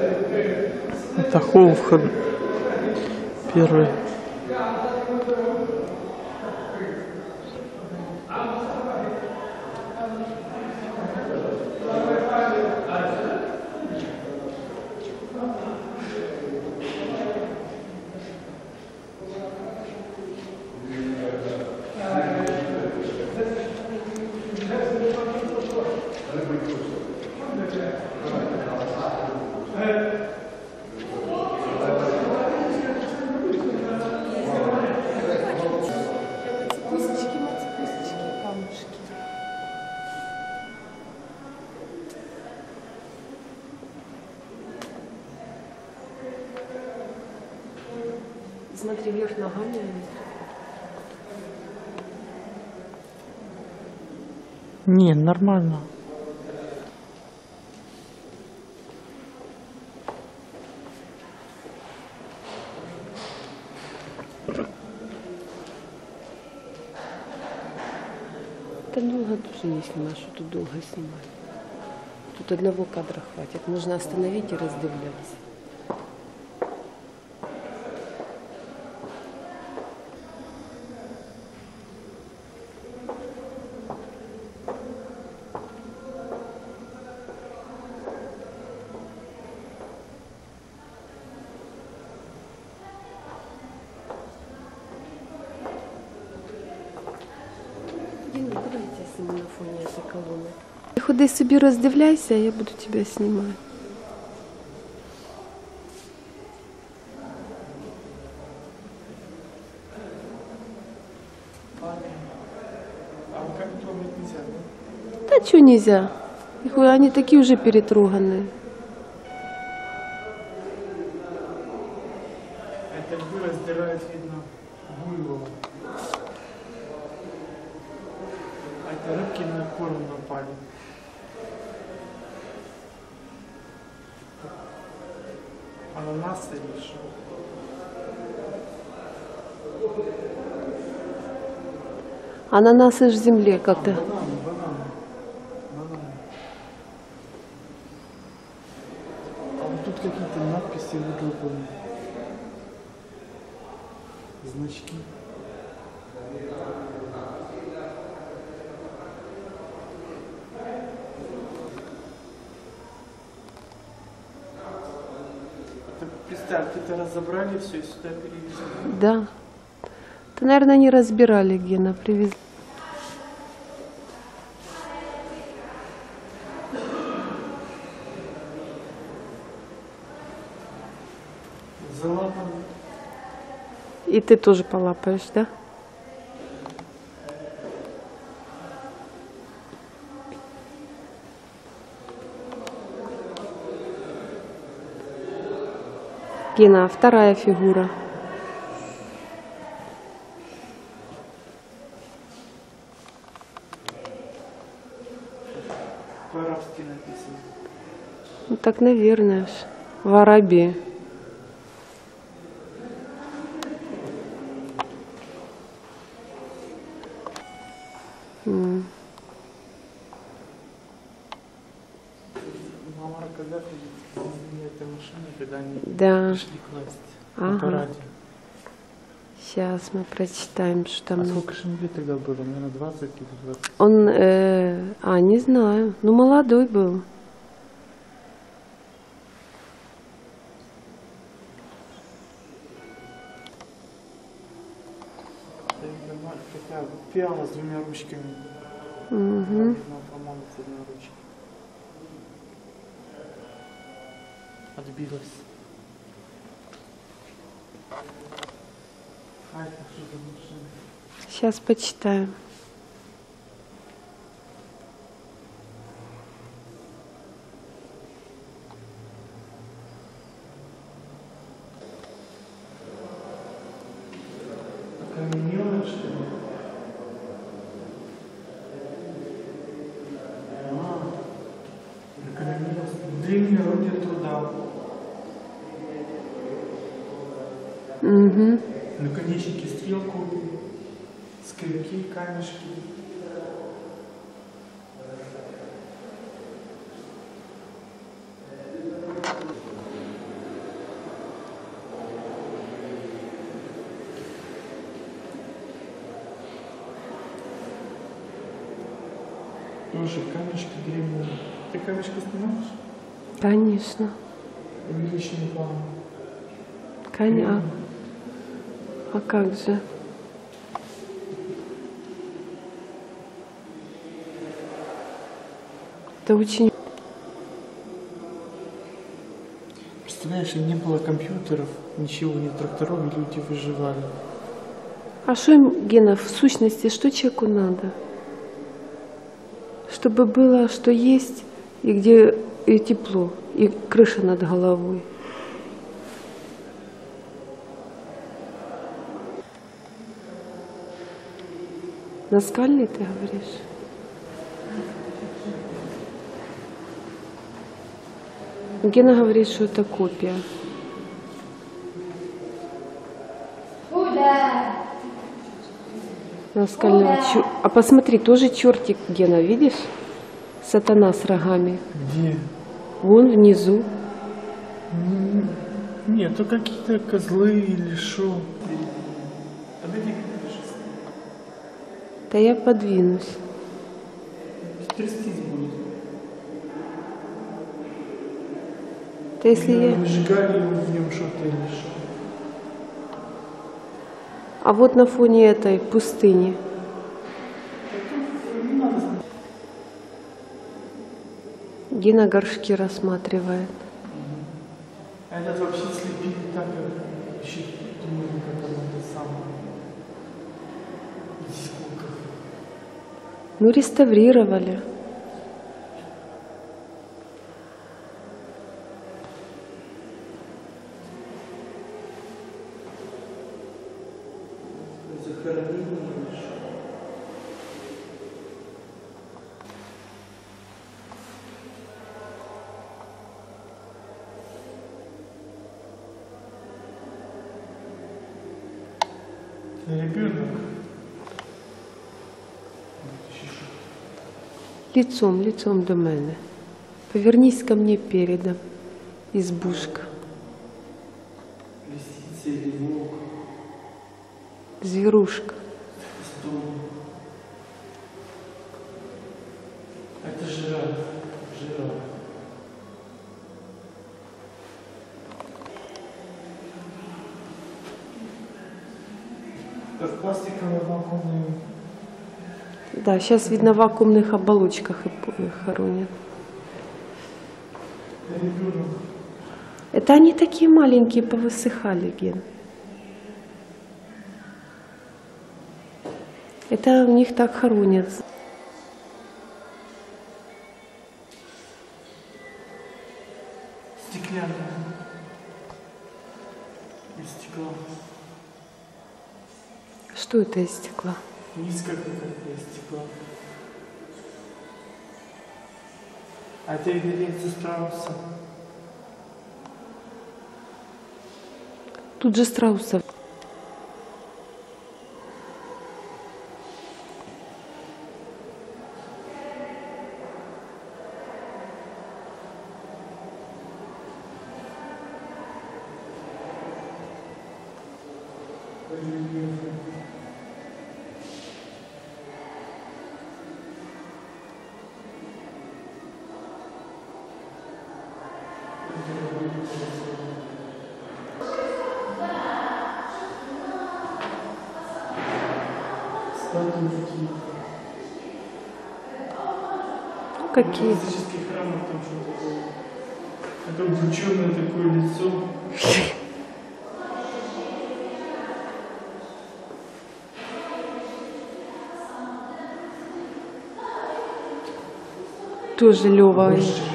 Это холл, вход первый. Смотри, вверх ногами. Не, нормально. Да долго тоже не снимаешь, что тут долго снимать. Тут одного кадра хватит. Можно остановить и раздивляться. Куда я тебя сниму на фоне этой колонны? Ты ходи собі роздивляйся, а я буду тебя снимать. А руками трогать нельзя, да? Да что нельзя? Они такие уже перетроганные. Это львы раздирает, видно, буйвола. А это рыбки на корм напали. Ананасы или что? Ананасы ж в земле как-то. Бананы. А вот тут какие-то надписи выдолбаны. Значки. Представь, это разобрали все и сюда перевезли. Да. Это, наверное, не разбирали, Гена, привезли. Залапан. И ты тоже полапаешь, да? Гена, вторая фигура. По-арабски написано. Ну так, наверное, ж. В Арабии. Муаммар Каддафи из этой машины, когда они пришли к власти на параде. Сейчас мы прочитаем, что там. А сколько же ему лет тогда было? Наверное, 20 или 20? Он, не знаю. Ну, молодой был. Такая пиала с двумя ручками. Угу. По-моему, с одной ручки. Отбилась. А это что за машина? Сейчас почитаем. Окаменелая, что ли? Древнее орудие труда. Угу. Наконечники стрел копий, скребки, камешки. тоже камешки древние. Ты камешки снимаешь? Конечно. Личный план. Конечно. А как же? Это очень... Представляешь, не было компьютеров, ничего, ни тракторов, и люди выживали. А что им, Гена, в сущности, что человеку надо? Чтобы было, что есть, и где и тепло, и крыша над головой. Наскальный, ты говоришь? Гена говорит, что это копия. Наскального. А посмотри, тоже чертик, Гена, видишь? Сатана с рогами. Где? Вон внизу. Нет, то какие-то козлы или шо. Подойди, Да я подвинусь. трястись будет. Да если я... Выжигали в нем что-то или шо. А вот на фоне этой пустыни. Гена горшки рассматривает. А этот вообще слепили так, вообще думаю, как оно это самое. Сколько. Ну, реставрировали. Захоронение или что? Ребенок. Лицом до мене. Повернись ко мне передом, избушка. Лисица или волк. Зверушка. Хвостом. Это жираф. Жираф. Это в пластиковой вакуумной. Да, сейчас, видно, в вакуумных оболочках их хоронят. Ребенок. Это они такие маленькие, повысыхали, Ген. Это у них так хоронят. Стеклянный. Из стекла. Что это из стекла? Миска какая-то из стекла. А это эвиденция страуса. Тут же страусов. Какие? В языческих храмах там что-то было. Это удрученное такое лицо. Тоже Лёва.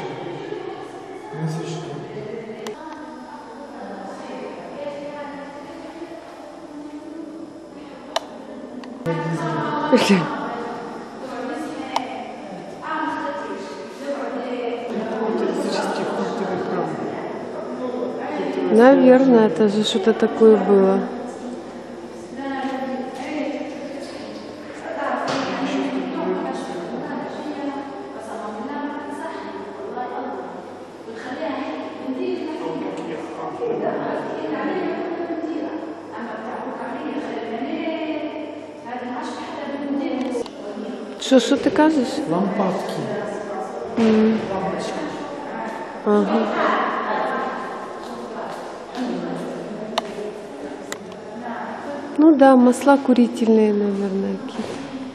Наверное, это же что-то такое было. Що ти кажеш? Лампадки. Ага. Ну да, масла курительные, наверное, какие-то.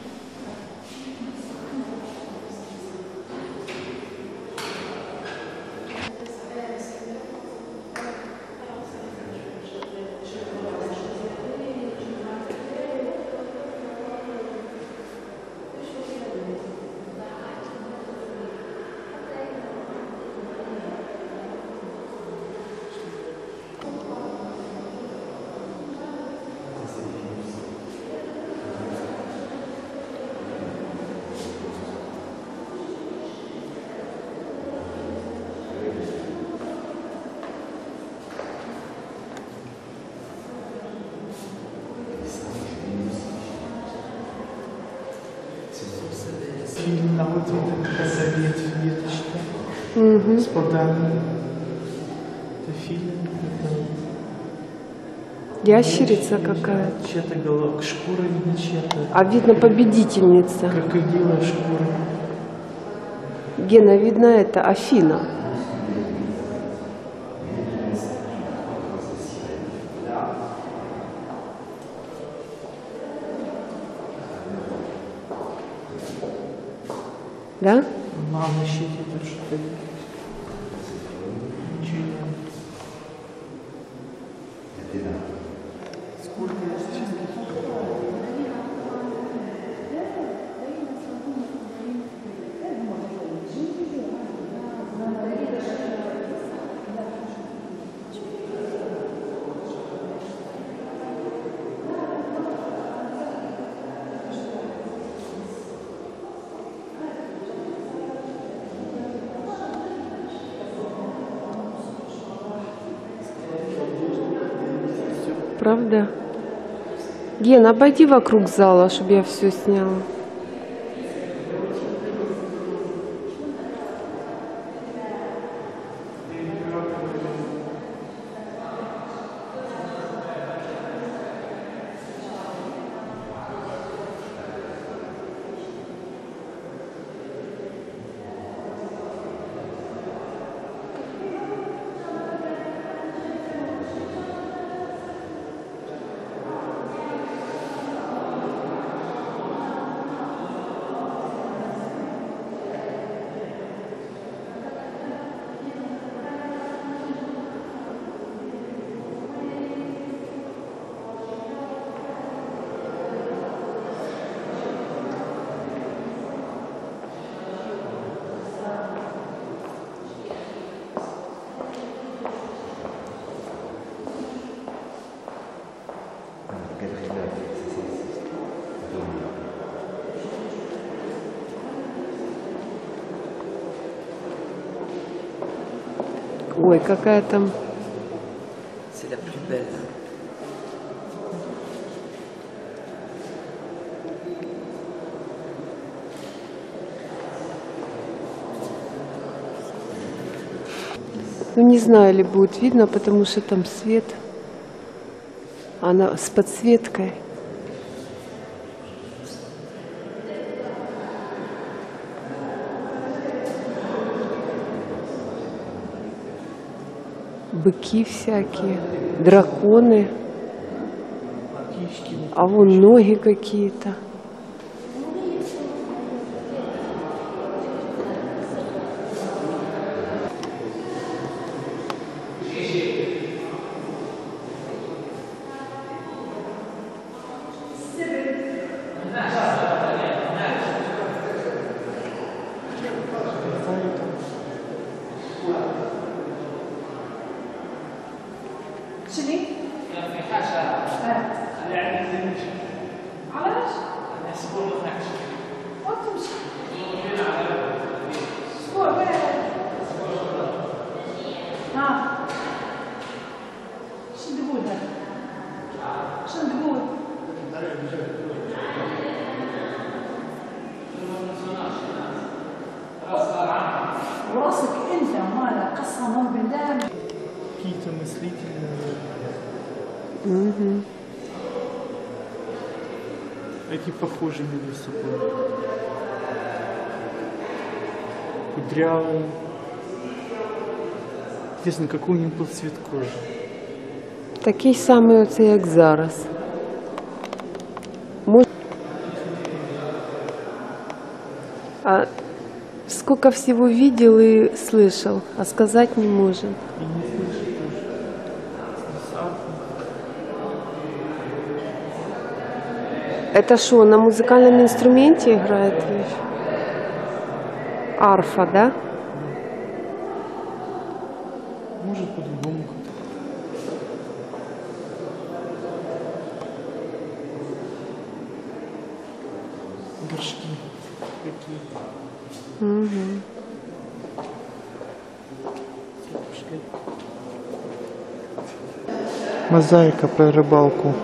Фильм на вот эта веточка с подами. Это фильм. Ящерица какая-то. Чья-то голова, шкура видно чья-то. А видно победительница. Крокодила шкура. Гена, видно это Афина. Да? Мама, щите тут что-то есть. Ничего. Сколько есть? Правда? Ген, обойди вокруг зала, чтобы я все сняла. Ой, какая там... C'est la plus belle. Ну, не знаю, ли будет видно, потому что там свет. Она с подсветкой. Быки всякие, драконы. А вон ноги какие-то. Какие-то мыслительные. Эти похожи между собой. Кудрявые. Интересно, какой у них был цвет кожи? Такий самий оце, як зараз. А сколько всего видел и слышал, а сказать не можем. И не слышу тоже. Это что, на музыкальном инструменте играет? Арфа, да? Может, по-другому. Горшки какие. Угу. Мозаика про рыбалку.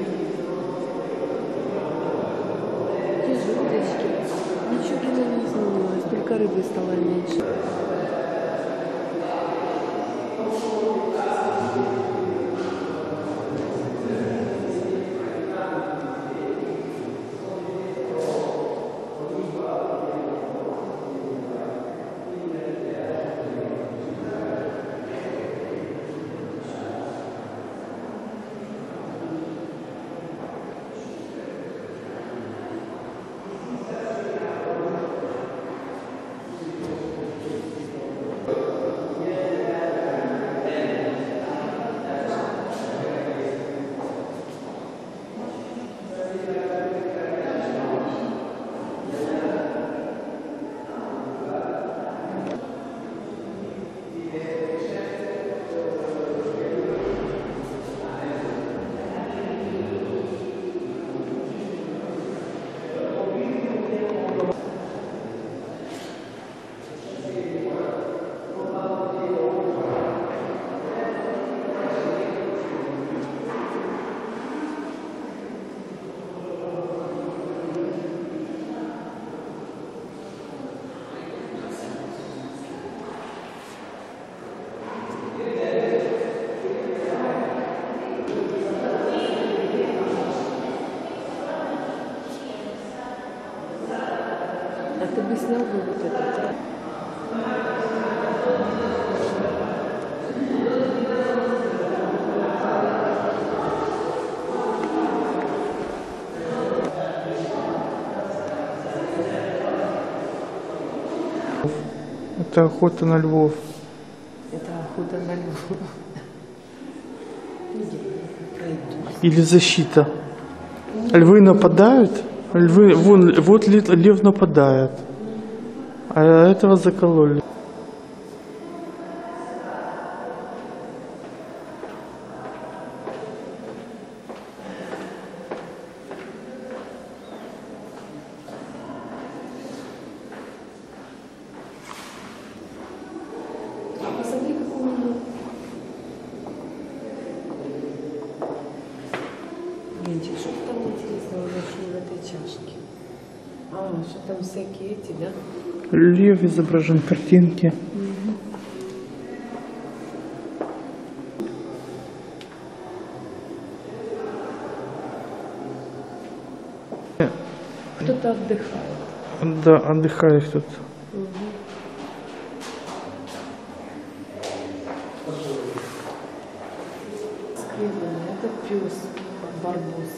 Ничего не изменилось, только рыбы стало меньше. А ты бы снял бы вот этот? Это охота на львов. Это охота на львов. Или защита. Львы нападают. Львы, вот лев нападает. А этого закололи. Посмотри, какой у него. Ленчик, что там интересного нашли в этой чашке? А, что там всякие эти, да? Лев изображен, картинки. Кто-то отдыхает. Да, отдыхает кто-то. Скрепленный. Это пес, барбос.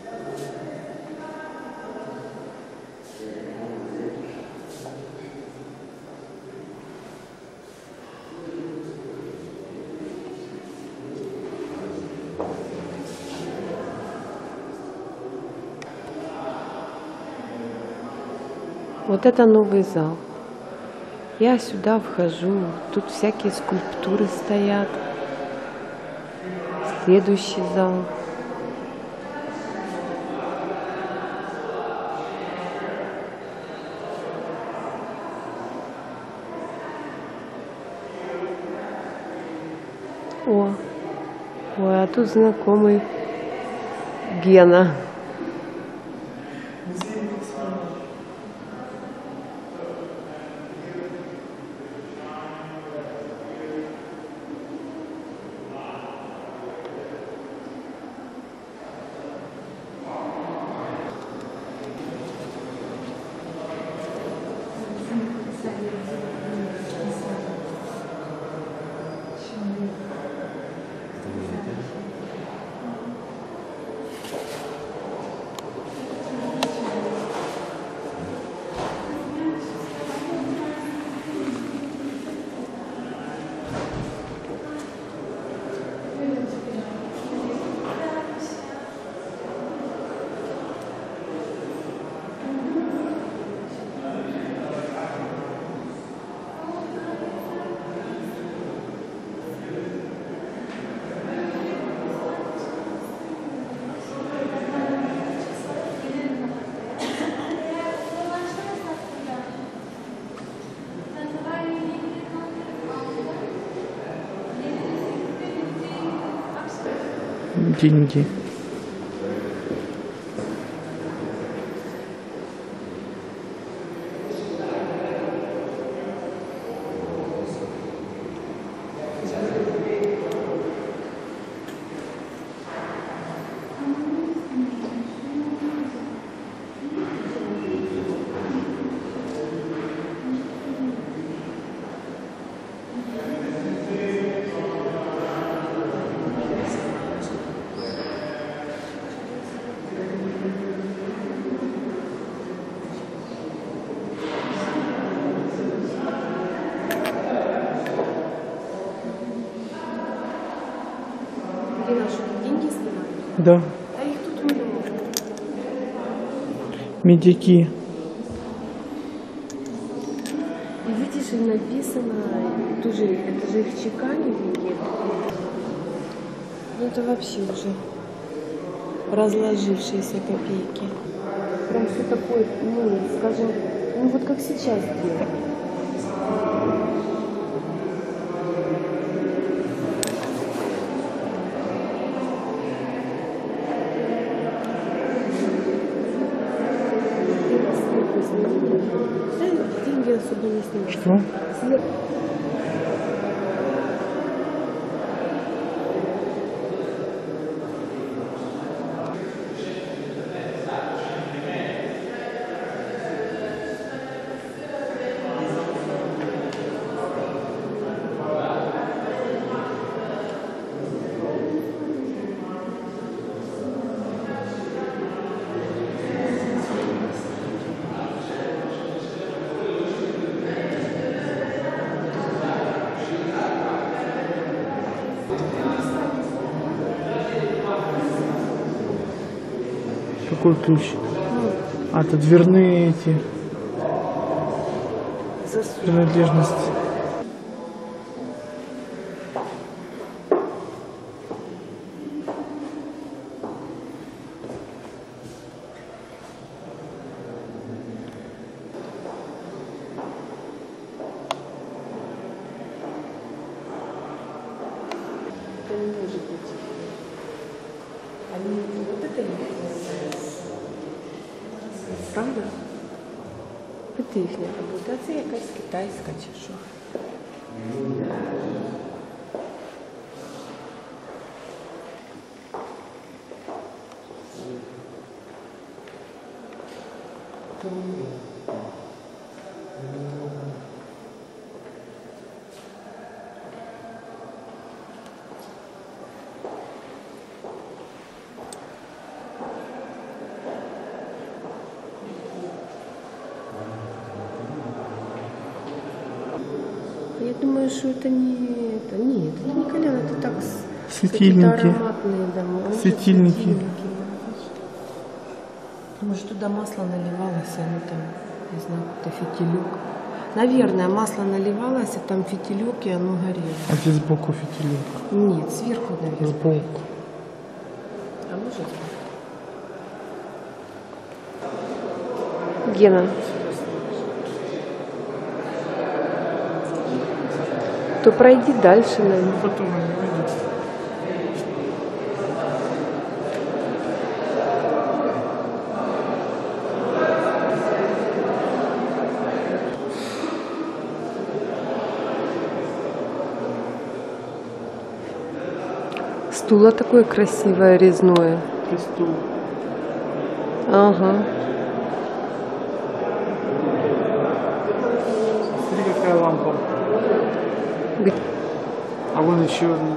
Вот это новый зал. Я сюда вхожу, тут всякие скульптуры стоят. Следующий зал. О, ой, а тут знакомый Гена. деньги. Деньги снимают? Да. А их тут много. Медики. И видишь, и написано, тоже, это же их чеканили. Ну это вообще уже разложившиеся копейки. Прям все такое, ну, скажем, ну вот как сейчас делают. Деньги особо не снимают. Что? Сверху. Какой ключ? А, это дверные эти принадлежности. Это не может быть. Они вот это не правда? Это их работа. А це якась китайська чи що? Я думаю, что это не это. Нет, это не кальян, это так Светильники. какие-то ароматные дома. Светильники. Может, туда масло наливалось, а ну там, не знаю, это фитилек. Наверное, масло наливалось, а там фитилек, и оно горело. А здесь сбоку фитилек. Нет, сверху, наверное. Сбоку. А может? Гена. То пройди дальше, наверное. Потом они выйдут. Стуло такое красивое, резное. Стул. Ага. Смотри, какая лампа. Где? А вон еще одна.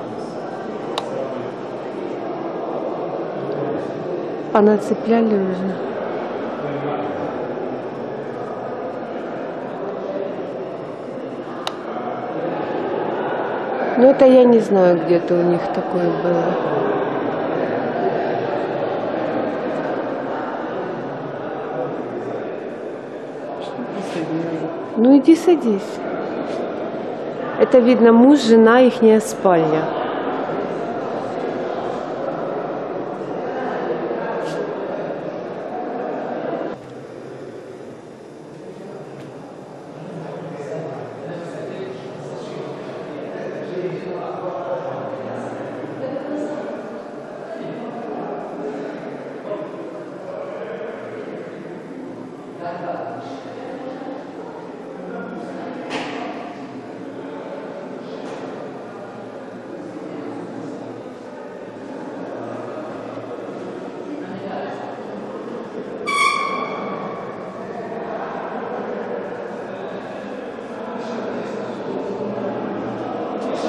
Понацепляли уже. Ну это я не знаю, где-то у них такое было. Ну иди садись. Это видно муж, жена, ихняя спальня.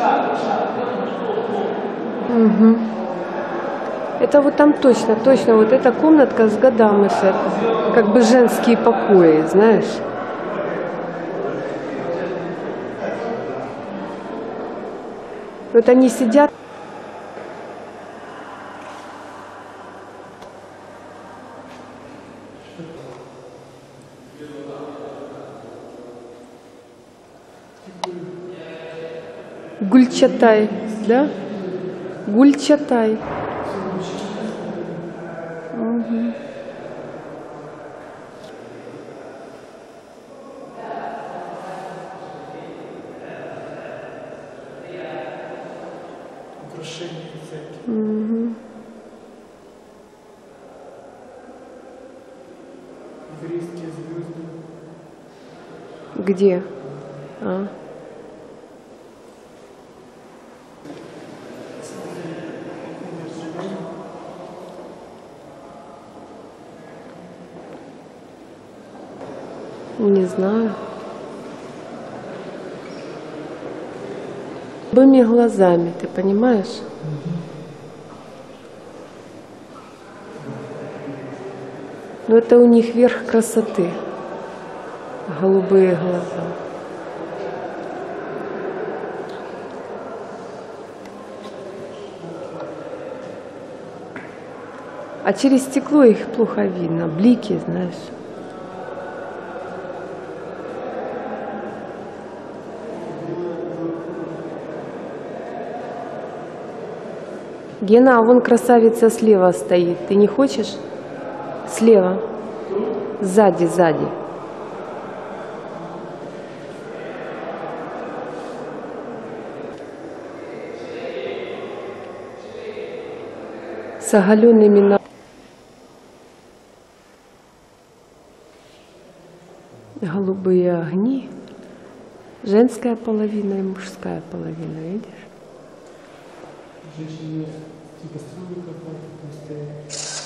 Угу. Это вот там точно, точно, вот эта комнатка с Гадамыша, как бы женские покои, знаешь. Вот они сидят. Гульчатай, да? Гульчатай. Угу. Украшения всякие. Угу. Еврейские звезды. Где? А. Не знаю. Обоими глазами, ты понимаешь? Но это у них верх красоты. Голубые глаза. А через стекло их плохо видно. Блики, знаешь. Гена, а вон красавица слева стоит. Ты не хочешь? Слева. Сзади, сзади. С оголенными ногами. Голубые огни. Женская половина и мужская половина, видишь? Женщины типа стрелы какая-то стоят.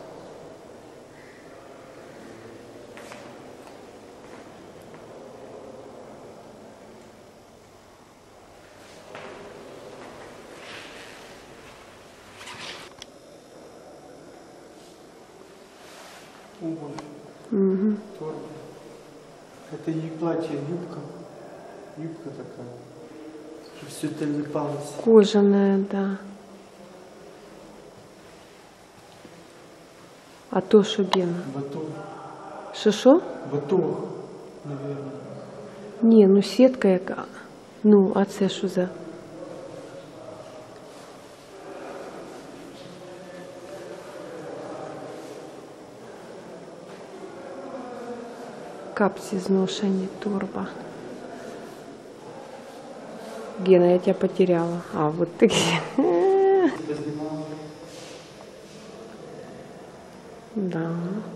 Обувь. Угу. Торба. Это ей платье, юбка. Юбка такая. Чтобы все это липалось. Кожаная, да. А то що, Гена? Батон. Що? Батон, наверное. Ні, ну сітка яка. Ну, а це що за? Капці зношені, торба. Гена, я тебя потеряла. А, вот ты где? Да.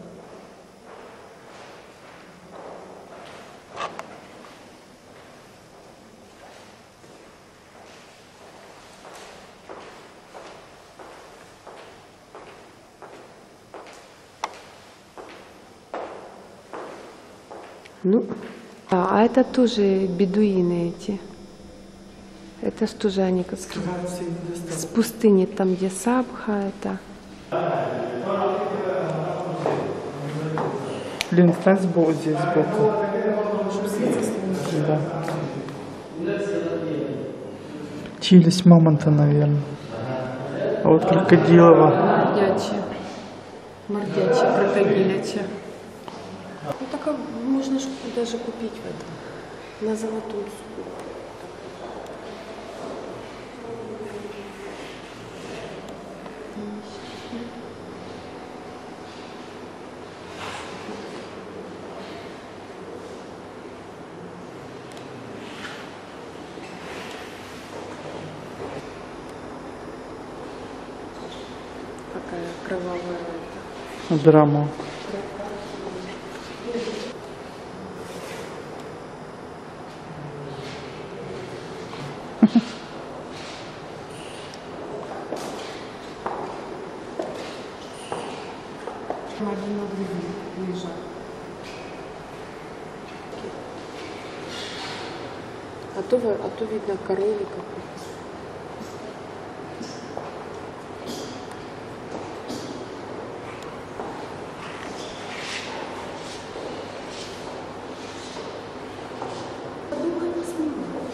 Ну, а это тоже бедуины эти. Это что же они как с пустыни, там где Сабха, это. Блин, стань сбоку, здесь сбоку. Да. Челюсть мамонта, наверное. А вот крокодилова. Мордячая. Мордячая, крокодилячая. Ну так а можно же даже купить в этом. На Золотую суку. Какая кровавая. Драма. Один на другие лежат. а то видно коровы какие-то.